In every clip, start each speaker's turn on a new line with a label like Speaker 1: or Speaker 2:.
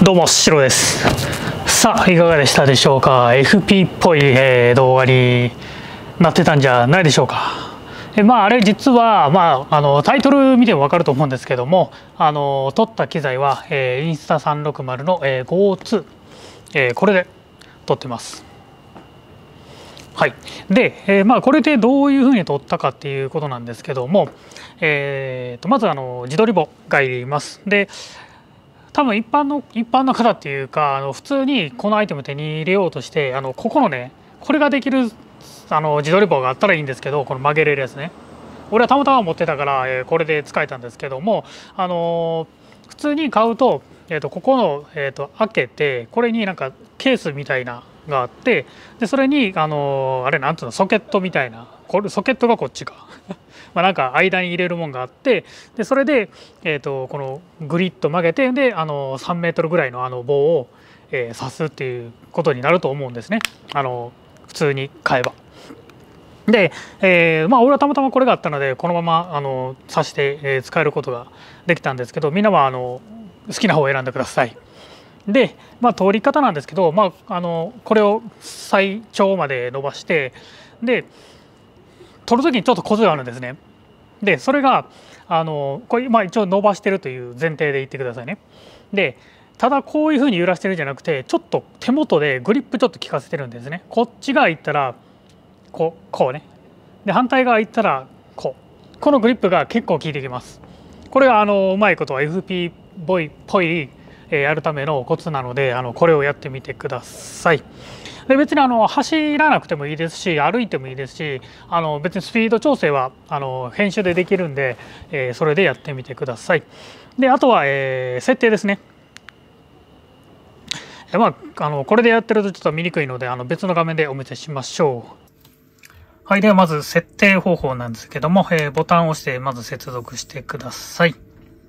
Speaker 1: どうも、シロです。さあ、いかがでしたでしょうか。FP っぽい、動画になってたんじゃないでしょうか。あれ実は、タイトル見ても分かると思うんですけども、撮った機材は、インスタ360の、GO2、これで撮ってます。はい、で、これでどういうふうに撮ったかっていうことなんですけども、まず自撮り棒がいります。で多分一般の方っていうか普通にこのアイテム手に入れようとしてここのねこれができる自撮り棒があったらいいんですけど、この曲げれるやつね、俺はたまたま持ってたから、これで使えたんですけども、普通に買うと、ここの、開けてこれになんかケースみたいながあって、でそれにあれなんつうのソケットみたいな、これソケットがこっちかなんか間に入れるもんがあって、でそれで、このグリッと曲げて、で3メートルぐらいの棒を、刺すっていうことになると思うんですね、普通に買えば。で、俺はたまたまこれがあったのでこのまま刺して、使えることができたんですけど、みんなは好きな方を選んでください。で、通り方なんですけど、これを最長まで伸ばして、で取る時にちょっとコツがあるんですね。でそれがこれ、一応伸ばしてるという前提で言ってくださいね。でただこういうふうに揺らしてるんじゃなくて、ちょっと手元でグリップちょっと効かせてるんですね。こっち側行ったらこうね、で反対側行ったらこのグリップが結構効いてきます。これがうまいことは FP っぽいやるためのコツなので、これをやってみてください。で別に走らなくてもいいですし、歩いてもいいですし、別にスピード調整は編集でできるんで、それでやってみてください。であとは、設定ですね。これでやってるとちょっと見にくいので別の画面でお見せしましょう。はい、ではまず設定方法なんですけども、ボタンを押してまず接続してください。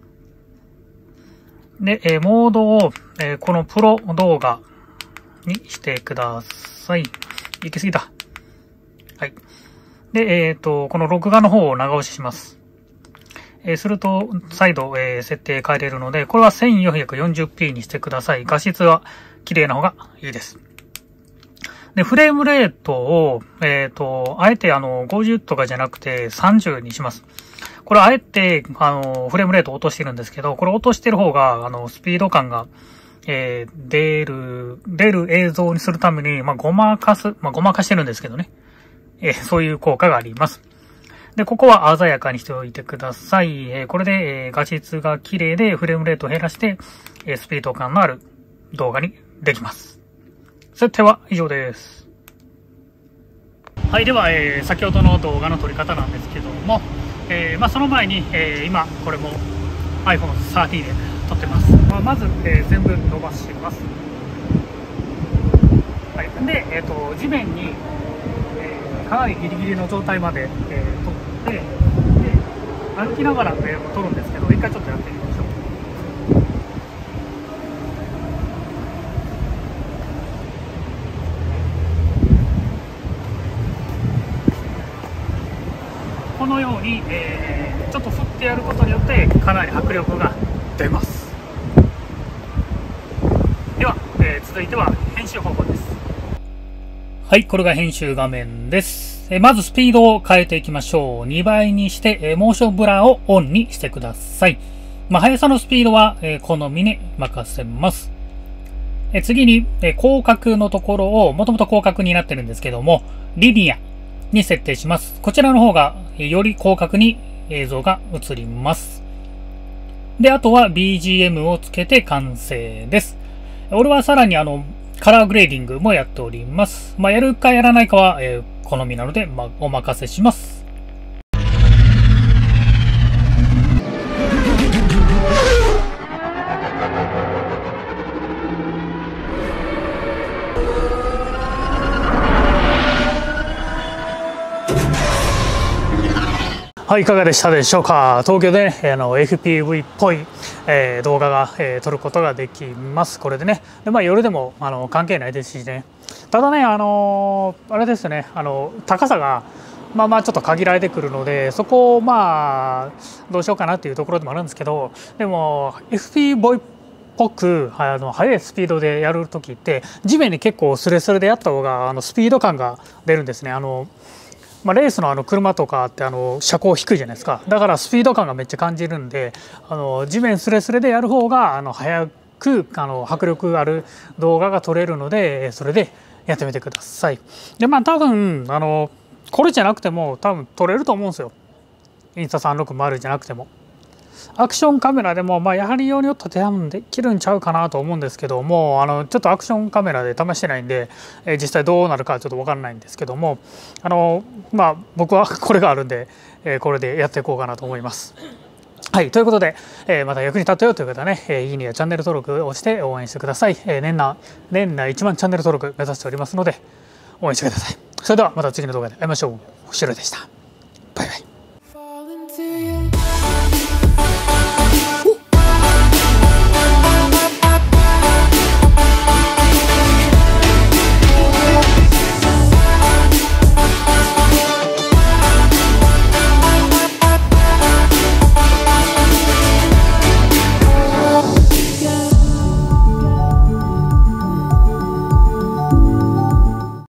Speaker 1: で、モードを、このプロ動画にしてください。行き過ぎた。はい。で、この録画の方を長押しします。すると、再度、設定変えれるので、これは 1440p にしてください。画質は綺麗な方がいいです。で、フレームレートを、あえて50とかじゃなくて30にします。これあえて、フレームレートを落としてるんですけど、これ落としてる方が、スピード感が、出る映像にするために、ごまかしてるんですけどね。そういう効果があります。で、ここは鮮やかにしておいてください。これで、画質が綺麗でフレームレートを減らして、スピード感のある動画にできます。設定は以上です。はい、では、先ほどの動画の撮り方なんですけども、その前に、今これも iPhone 13で撮ってます。まず、全部伸ばします。はい、で、地面に、かなりギリギリの状態まで、撮ってで歩きながら、撮るんですけど、一回ちょっとやってみましょう。このように、ちょっと振ってやることによってかなり迫力が出ます。では、続いては編集方法です。はい、これが編集画面です。まずスピードを変えていきましょう。2倍にして、モーションブラーをオンにしてください。速さのスピードは、好みに任せます。次に、広角のところを、もともと広角になってるんですけども、リニアに設定します。こちらの方がより広角に映像が映ります。で、あとは BGM をつけて完成です。俺はさらにカラーグレーディングもやっております。やるかやらないかは、好みなので、お任せします。はい、いかがでしたでしょうか。東京で、FPV っぽい、動画が、撮ることができます。これでね。で夜でも関係ないですしね。ただね、あれですね、高さがちょっと限られてくるので、そこをどうしようかなっていうところでもあるんですけど、でも FPV っぽく速いスピードでやる時って地面に結構スレスレでやった方がスピード感が出るんですね。レースの車とかって車高低いじゃないですか。だからスピード感がめっちゃ感じるんで地面スレスレでやる方が速く迫力ある動画が撮れるのでそれでやってみてください。で多分これじゃなくても多分撮れると思うんですよ。インスタ360じゃなくても。アクションカメラでもやはり用によって提案できるんちゃうかなと思うんですけどもちょっとアクションカメラで試してないんで実際どうなるかちょっと分からないんですけども僕はこれがあるんでこれでやっていこうかなと思います。はい、ということで、また役に立ったよという方はね、いいねやチャンネル登録をして応援してください。年内1万チャンネル登録目指しておりますので応援してください。それではまた次の動画で会いましょう。しろでした。